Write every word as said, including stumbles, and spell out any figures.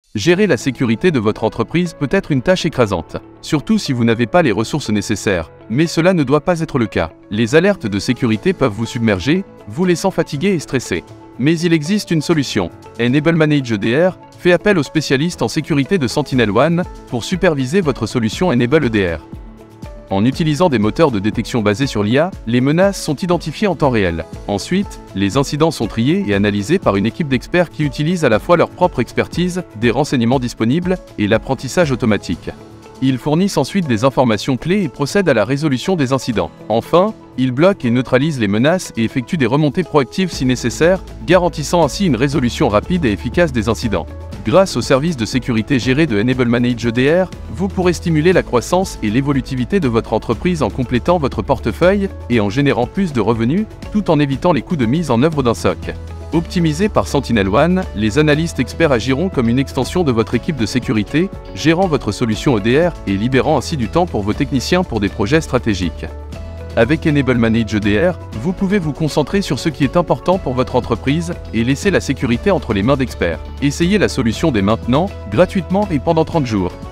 Gérer la sécurité de votre entreprise peut être une tâche écrasante, surtout si vous n'avez pas les ressources nécessaires, mais cela ne doit pas être le cas. Les alertes de sécurité peuvent vous submerger, vous laissant fatigué et stressé. Mais il existe une solution. Enable Manage E D R fait appel aux spécialistes en sécurité de SentinelOne pour superviser votre solution Enable E D R. En utilisant des moteurs de détection basés sur l'I A, les menaces sont identifiées en temps réel. Ensuite, les incidents sont triés et analysés par une équipe d'experts qui utilisent à la fois leur propre expertise, des renseignements disponibles et l'apprentissage automatique. Ils fournissent ensuite des informations clés et procèdent à la résolution des incidents. Enfin, ils bloquent et neutralisent les menaces et effectuent des remontées proactives si nécessaire, garantissant ainsi une résolution rapide et efficace des incidents. Grâce aux services de sécurité gérés de Enable Manage E D R, vous pourrez stimuler la croissance et l'évolutivité de votre entreprise en complétant votre portefeuille et en générant plus de revenus, tout en évitant les coûts de mise en œuvre d'un S O C. Optimisés par SentinelOne, les analystes experts agiront comme une extension de votre équipe de sécurité, gérant votre solution E D R et libérant ainsi du temps pour vos techniciens pour des projets stratégiques. Avec Enable Manage E D R, vous pouvez vous concentrer sur ce qui est important pour votre entreprise et laisser la sécurité entre les mains d'experts. Essayez la solution dès maintenant, gratuitement et pendant trente jours.